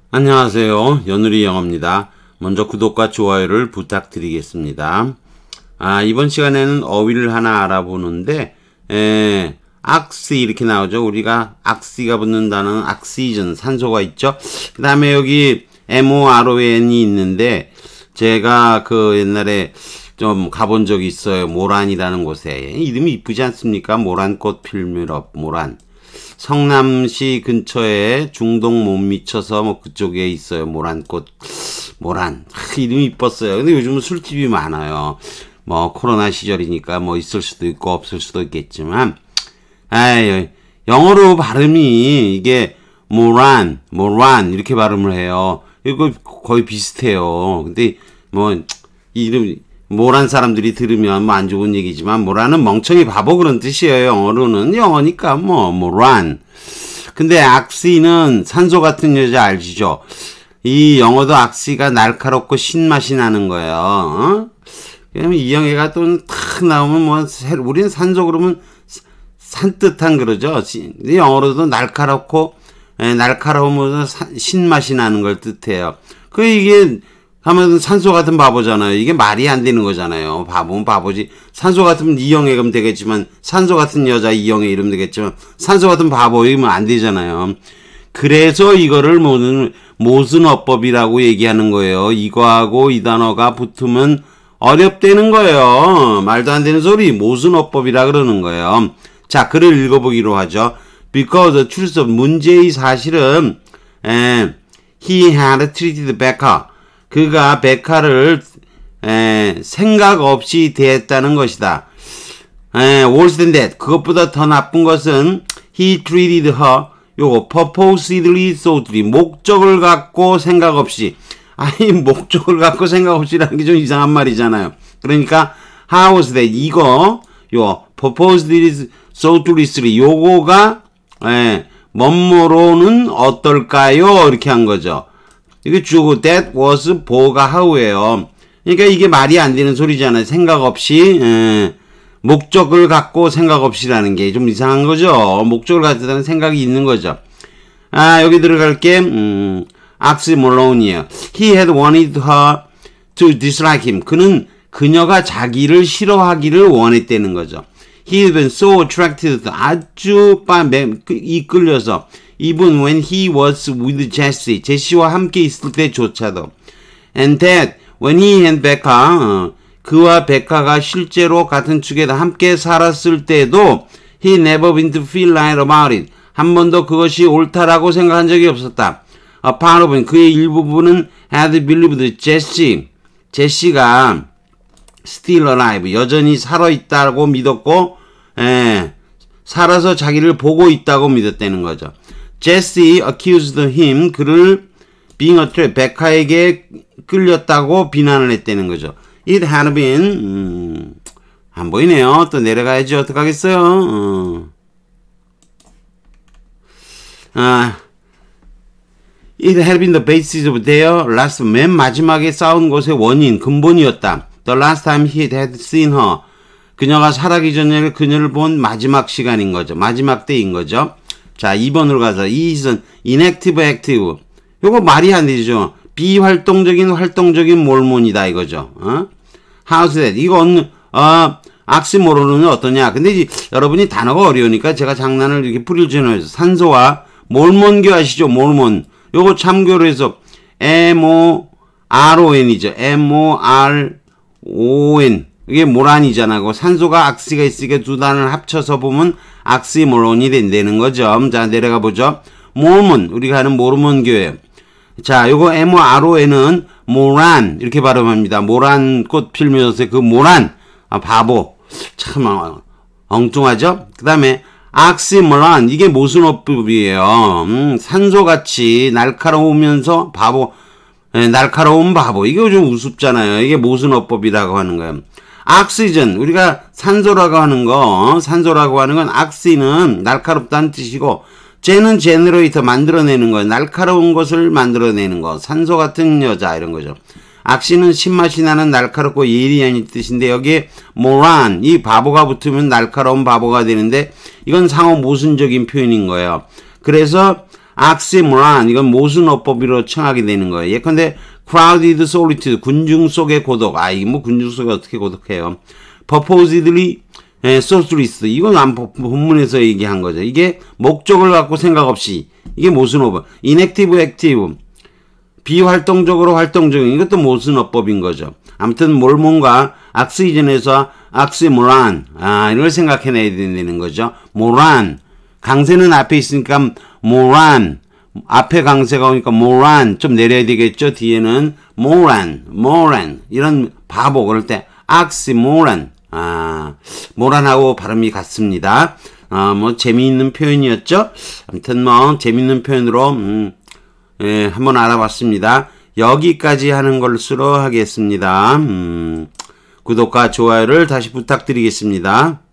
안녕하세요. 연우리 영어입니다. 먼저 구독과 좋아요를 부탁드리겠습니다. 이번 시간에는 어휘를 하나 알아보는데, 악시 이렇게 나오죠. 우리가 악시가 붙는 단어는 악시전, 산소가 있죠. 그 다음에 여기 MORON이 있는데, 제가 옛날에 좀 가본 적이 있어요. 모란이라는 곳에. 이름이 이쁘지 않습니까? 모란꽃 필미럽, 모란. 성남시 근처에 중동 못 미쳐서 그쪽에 있어요. 모란꽃, 모란. 이름이 이뻤어요. 근데 요즘은 술집이 많아요. 코로나 시절이니까 있을 수도 있고 없을 수도 있겠지만, 영어로 발음이 이게 모란 이렇게 발음을 해요. 이거 거의 비슷해요. 근데 이름 모란 사람들이 들으면 안 좋은 얘기지만 모란은 멍청이 바보 그런 뜻이에요. 영어로는 영어니까 모란. 근데 악시는 산소 같은 여자 알지죠? 이 영어도 악시가 날카롭고 신맛이 나는 거예요. 그러면 이 영애가 또 탁 나오면 우리는 산소 그러면 산뜻한 그러죠. 영어로도 날카롭고 날카로우면서 신맛이 나는 걸 뜻해요. 이게 하면 산소 같은 바보잖아요. 이게 말이 안 되는 거잖아요. 바보는 바보지. 산소 같으면 이영애 그럼 되겠지만, 산소 같은 여자 이영애 이러면 되겠지만, 산소 같은 바보 이러면 안 되잖아요. 그래서 이거를 모순어법이라고 얘기하는 거예요. 이거하고 이 단어가 붙으면 어렵다는 거예요. 말도 안 되는 소리. 모순어법이라 그러는 거예요. 자, 글을 읽어보기로 하죠. Because the truth of 문제의 사실은, he had treated Becca. 그가 베카를 생각 없이 대했다는 것이다. Worse than that. 그것보다 더 나쁜 것은 he treated her. 요거 purposedly, thoughtfully. 목적을 갖고 생각 없이. 목적을 갖고 생각 없이라는 게 좀 이상한 말이잖아요. 그러니까 how was that? 이거 purposedly, thoughtfully. 요거가 뭐뭐로는 어떨까요? 이렇게 한 거죠. 이게 주고 that was 보가 how예요. 그러니까 이게 말이 안 되는 소리잖아요. 생각 없이 목적을 갖고 생각 없이라는 게 좀 이상한 거죠. 목적을 갖다는 생각이 있는 거죠. 여기 들어갈게. oxymorone이에요. He had wanted her to dislike him. 그녀가 자기를 싫어하기를 원했다는 거죠. He had been so attracted. 아주 이끌려서. Even when he was with Jesse, 제시와 함께 있을 때조차도. And that when he and Becca, 그와 베카가 실제로 같은 축에 함께 살았을 때도 he never been to feel right about it. 한 번도 그것이 옳다라고 생각한 적이 없었다. A part of it, 그의 일부분은 had believed 제시가 still alive, 여전히 살아있다고 믿었고, 살아서 자기를 보고 있다고 믿었다는 거죠. Jesse accused him, 그를 being attracted, 베카에게 끌렸다고 비난을 했다는 거죠. It had been, 안 보이네요. 또 내려가야지. 어떡하겠어요? It had been the basis of their last, 맨 마지막에 싸운 것의 원인, 근본이었다. The last time he had seen her. 그녀가 살아기 전에 그녀를 본 마지막 시간인 거죠. 마지막 때인 거죠. 자, 2번으로 가서 이선 inactive active. 요거 말이 안 되죠. 비활동적인 활동적인 몰몬이다 이거죠. How's that? 이거 악시모론은 어떠냐? 근데 여러분이 단어가 어려우니까 제가 장난을 이렇게 풀이해서 산소와 몰몬교 아시죠? 몰몬. 요거 참고로 해서 MORON이죠. MORON. 이게 모란이잖아. 산소가 악시가 있으니까 두 단어를 합쳐서 보면 악시모론이 된다는 거죠. 자, 내려가 보죠. 모르몬, 우리가 하는 모르몬 교회. 자, 요거 MORON은 모란 이렇게 발음합니다. 모란 꽃 필면서 그 모란, 바보. 참 엉뚱하죠? 그 다음에 악시모론, 이게 모순어법이에요. 산소같이 날카로우면서 바보, 날카로운 바보. 이게 좀 우습잖아요. 이게 모순어법이라고 하는 거예요. 악시전, 우리가 산소라고 하는 건 악시는 날카롭다는 뜻이고, 쟤는 제너레이터 만들어내는 거예요. 날카로운 것을 만들어내는 거. 산소 같은 여자 이런 거죠. 악시는 신맛이 나는 날카롭고 예리한 뜻인데 여기에 모란, 이 바보가 붙으면 날카로운 바보가 되는데 이건 상호 모순적인 표현인 거예요. 그래서 oxymoron 이건 모순어법으로 청하게 되는 거예요. 예컨대 crowded solitude 군중 속의 고독. 아, 이게 뭐 군중 속에 어떻게 고독해요. purposedly sourceless 이건 본문에서 얘기한 거죠. 이게 목적을 갖고 생각 없이 이게 모순어법. inactive, active 비활동적으로 활동적인 이것도 모순어법인 거죠. 아무튼 뭔가 악스이전에서 oxymoron 이걸 생각해내야 되는 거죠. moron 강세는 앞에 있으니까 moron 앞에 강세가 오니까 moron 좀 내려야 되겠죠. 뒤에는 moron 이런 바보 그럴 때 oxymoron 모란하고 발음이 같습니다. 뭐 재미있는 표현이었죠. 아무튼 뭐 재미있는 표현으로 한번 알아봤습니다. 여기까지 하는 것으로 하겠습니다. 구독과 좋아요를 다시 부탁드리겠습니다.